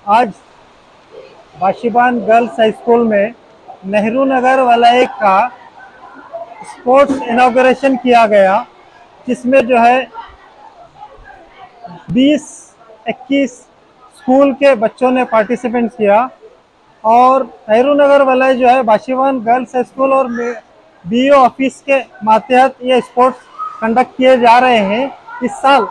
आज बाशिबान girls high school में नेहरू नगर वलय का स्पोर्ट्स इनॉग्रेशन किया गया, जिसमें जो है 20-21 स्कूल के बच्चों ने पार्टिसिपेंट किया। और नेहरू नगर वलय जो है बाशिबान गर्ल्स हाई स्कूल और बीईओ ऑफिस के मातहत ये स्पोर्ट्स कंडक्ट किए जा रहे हैं। इस साल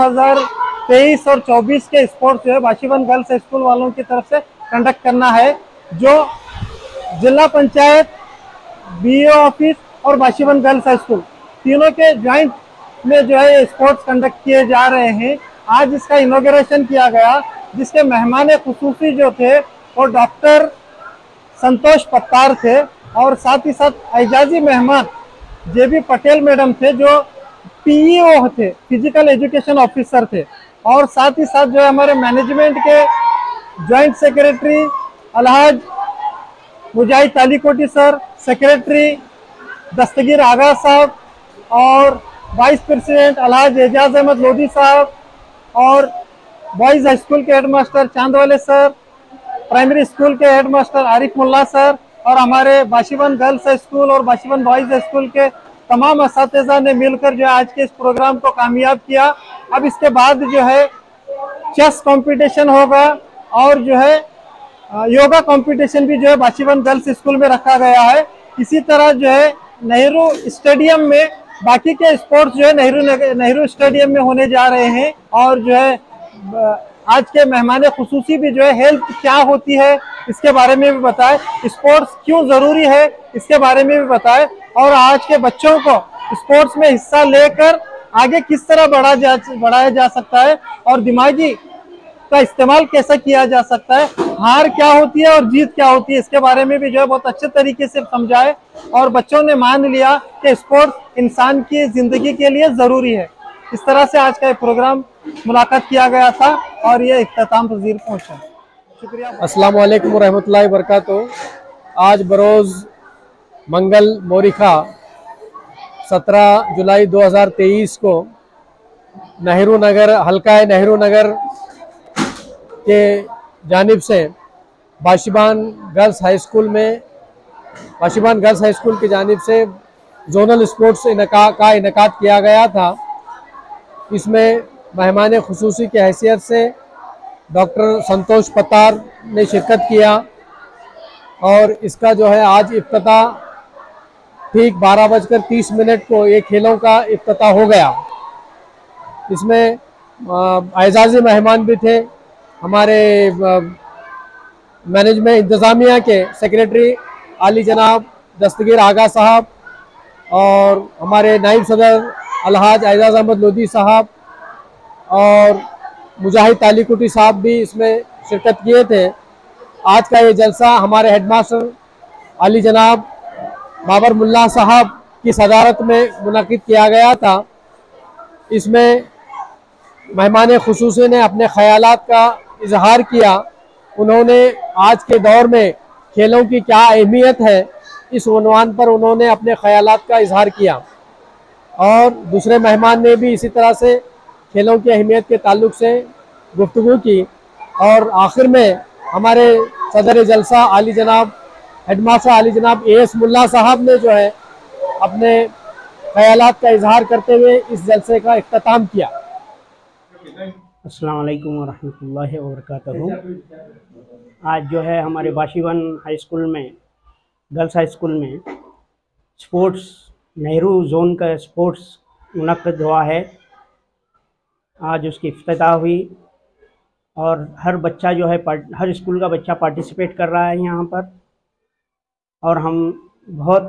2023 और 24 के स्पोर्ट्स जो है बाशिबान गर्ल्स हाई स्कूल वालों की तरफ से कंडक्ट करना है, जो जिला पंचायत, बीईओ ऑफिस और बाशिबान गर्ल्स हाई स्कूल तीनों के ज्वाइंट में जो है स्पोर्ट्स कंडक्ट किए जा रहे हैं। आज इसका इनॉग्रेशन किया गया, जिसके मेहमान खुसूसी जो थे वो डॉक्टर संतोष पत्तार थे, और साथ ही साथ एजाजी मेहमान जेबी पटेल मैडम थे, जो पीईओ थे, फिजिकल एजुकेशन ऑफिसर थे। और साथ ही साथ जो है हमारे मैनेजमेंट के joint secretary Alhaj Mujahid Talikoti sir, secretary Dastagir Aga Saheb, और वाइस प्रेसिडेंट अलहाज एजाज अहमद लोधी साहब, और बॉयज़ हाई स्कूल के headmaster Chandwale sir, primary school के हेडमास्टर आरिफ मुल्ला सर, और हमारे बाशिबान गर्ल्स हाई स्कूल और बाशिबान बॉयज़ हाई स्कूल के तमाम असातिज़ा ने मिलकर जो है आज के इस प्रोग्राम को कामयाब किया। अब इसके बाद जो है चेस कंपटीशन होगा, और जो है योगा कंपटीशन भी जो है बाशिबान गर्ल्स स्कूल में रखा गया है। इसी तरह जो है नेहरू स्टेडियम में बाकी के स्पोर्ट्स जो है नेहरू स्टेडियम में होने जा रहे हैं। और जो है आज के मेहमान खुसूसी भी जो है हेल्थ क्या होती है इसके बारे में भी बताए, स्पोर्ट्स क्यों ज़रूरी है इसके बारे में भी बताए, और आज के बच्चों को स्पोर्ट्स में हिस्सा लेकर आगे किस तरह बढ़ाया जा सकता है, और दिमागी का इस्तेमाल कैसा किया जा सकता है, हार क्या होती है और जीत क्या होती है, इसके बारे में भी जो है बहुत अच्छे तरीके से समझाए। और बच्चों ने मान लिया कि स्पोर्ट्स इंसान की ज़िंदगी के लिए ज़रूरी है। इस तरह से आज का ये प्रोग्राम मुलाकात किया गया था, और ये इख्तिताम पज़ीर पहुंचा। शुक्रिया। अस्सलाम वालेकुम रहमतुल्लाहि बरकातुहू। आज बरोज़ मंगल मोरिखा 17 जुलाई 2023 को नेहरू नगर हल्का नेहरू नगर के जानिब से बाशिबान गर्ल्स हाई स्कूल की जानिब से जोनल स्पोर्ट्स का इनकाद किया गया था। इसमें मेहमान खुसूसी की हैसियत से डॉक्टर संतोष पत्तार ने शिरकत किया, और इसका जो है आज इफ्तिताह ठीक 12:30 को ये खेलों का इफ्तिताह हो गया। इसमें एजाज़ी मेहमान भी थे, हमारे मैनेजमेंट इंतज़ामिया के सेक्रेटरी आली जनाब दस्तगीर आगा साहब, और हमारे नाइब सदर अलहाज एजाज अहमद लोधी साहब, और मुजाहिद तालीकोटी साहब भी इसमें शिरकत किए थे। आज का ये जलसा हमारे हेडमास्टर अली जनाब बाबर मुल्ला साहब की सदारत में मुनक़िद किया गया था। इसमें मेहमान खुसूसी ने अपने ख़यालात का इजहार किया। उन्होंने आज के दौर में खेलों की क्या अहमियत है, इस उन्वान पर उन्होंने अपने ख़यालात का इजहार किया, और दूसरे मेहमान ने भी इसी तरह से खेलों की अहमियत के ताल्लुक से गुफ्तगू की। और आखिर में हमारे सदर जलसा आली जनाब हेडमास्टर आली जनाब एएस मुल्ला साहब ने जो है अपने ख़यालात का इजहार करते हुए इस जलसे का इख्तिताम किया। अस्सलाम वालेकुम वरहमतुल्लाहि वबरकातुहू। आज जो है हमारे बाशिबान हाई स्कूल में, गर्ल्स हाई स्कूल में स्पोर्ट्स नेहरू जोन का स्पोर्ट्स मुनक़्क़िद हुआ है। आज उसकी इफ्तिताह हुई, और हर बच्चा जो है हर स्कूल का बच्चा पार्टिसिपेट कर रहा है यहाँ पर, और हम बहुत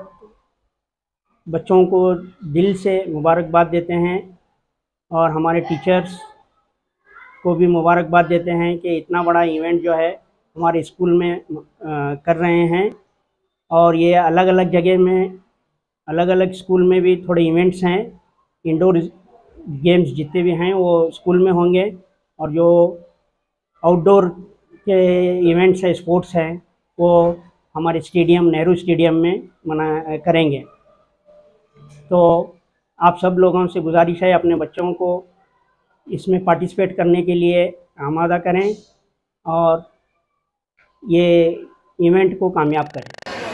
बच्चों को दिल से मुबारकबाद देते हैं, और हमारे टीचर्स को भी मुबारकबाद देते हैं कि इतना बड़ा इवेंट जो है हमारे स्कूल में कर रहे हैं। और ये अलग अलग जगह में, अलग अलग स्कूल में भी थोड़े इवेंट्स हैं, इंडोर गेम्स जितने भी हैं वो स्कूल में होंगे, और जो आउटडोर के इवेंट्स है, स्पोर्ट्स हैं, वो हमारे स्टेडियम नेहरू स्टेडियम में करेंगे। तो आप सब लोगों से गुजारिश है अपने बच्चों को इसमें पार्टिसिपेट करने के लिए आमादा करें, और ये इवेंट को कामयाब करें।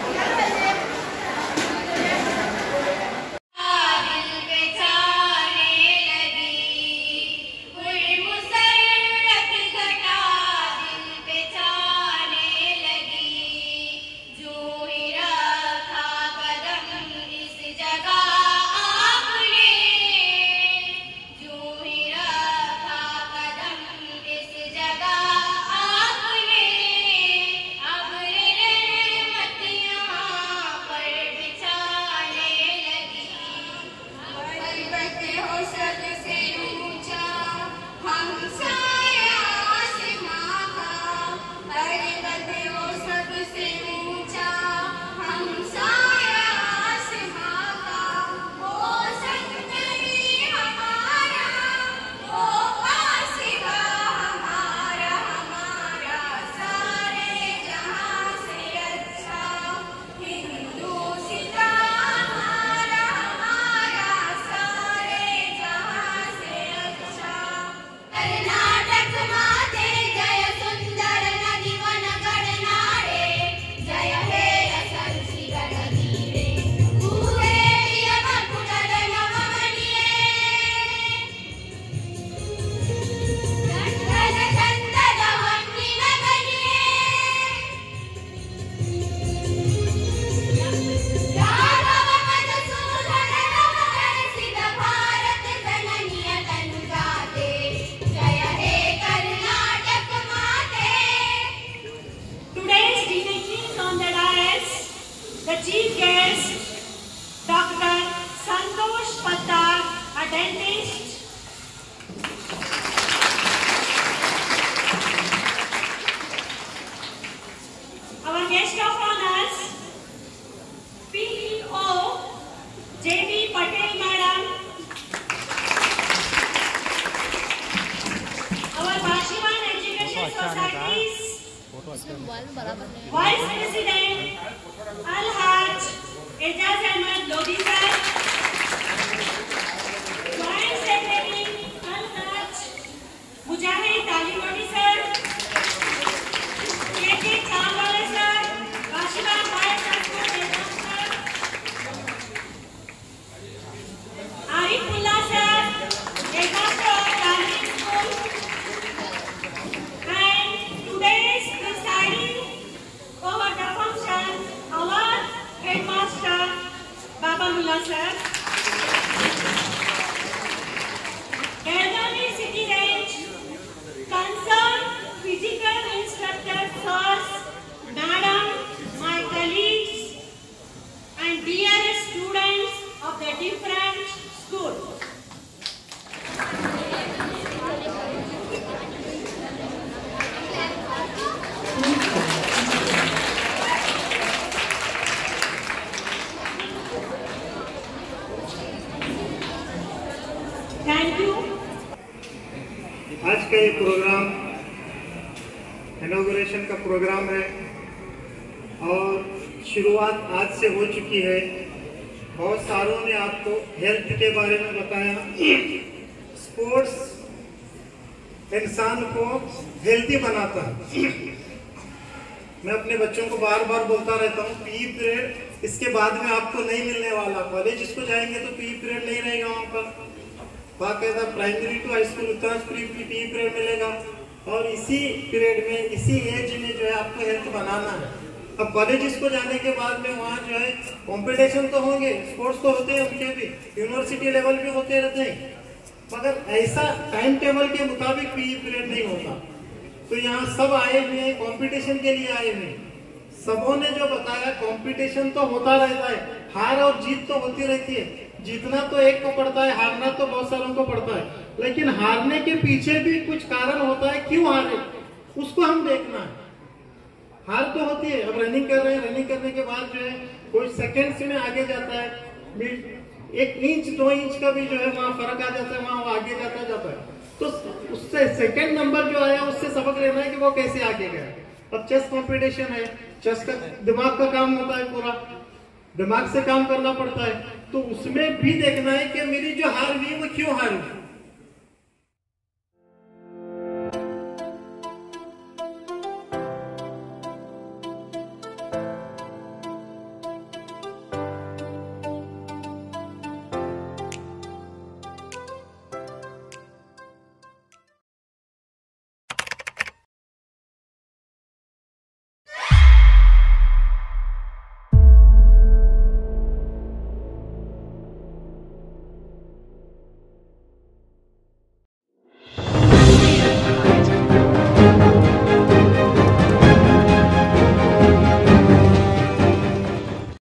The chief guest, Dr. Santosh Pattar, a dentist. Our guest of honors, PEO, J.B. Patel Madam. Our Bashivan Education Society's Vice President, Alhaj Ejaz Ahmed Lodi sir, Joint Secretary Alhaj Mujahid Ali Lodi sir, K.K. Chandwale sir, Bashivan Vice Chancellor sir, Arifullah sir, Headmaster of Primary School, and today's presiding over the function, our Headmaster Babullah sir, elderly city range, concerned physical instructor sirs, madam, my colleagues, and dearest students of the different schools. Thank you. आज का ये programme inauguration का programme है और शुरुआत आज से हो चुकी है। बहुत सारों ने आपको हेल्थ के बारे में बताया। स्पोर्ट्स इंसान को हेल्दी बनाता है। मैं अपने बच्चों को बार बार बोलता रहता हूँ, पीई पीरियड इसके बाद में आपको नहीं मिलने वाला। कॉलेज इसको जाएंगे तो पीई पीरियड नहीं रहेगा वहाँ पर। बाकायदा प्राइमरी टू हाई स्कूल उतना पीई पीरियड मिलेगा और इसी पीरियड में, इसी एज में जो है आपको हेल्थ बनाना है। अब कॉलेज को जाने के बाद में वहाँ जो है कंपटीशन तो होंगे, स्पोर्ट्स तो होते हैं, उनके भी यूनिवर्सिटी लेवल भी होते रहते हैं, मगर ऐसा टाइम टेबल के मुताबिक पीई पीरियड नहीं होता। तो यहाँ सब आए हुए हैं, कंपटीशन के लिए आए हुए हैं। सबों ने जो बताया कंपटीशन तो होता रहता है, हार और जीत तो होती रहती है। जीतना तो एक को पड़ता है, हारना तो बहुत सारों को पड़ता है, लेकिन हारने के पीछे भी कुछ कारण होता है, क्यों हारे उसको हम देखना है। हार तो होती है, अब रनिंग कर रहे हैं, रनिंग करने के बाद जो है कोई सेकेंड्स में आगे जाता है, 1 इंच 2 इंच का भी जो है वहाँ फर्क आ जाता है, वहाँ वो आगे जाता है। तो उससे सेकेंड नंबर जो आया उससे सबक लेना है कि वो कैसे आगे गया। अब चेस कंपटीशन है, चेस का दिमाग का काम होता है, पूरा दिमाग से काम करना पड़ता है। तो उसमें भी देखना है कि मेरी जो हार हुई वो क्यों हारी।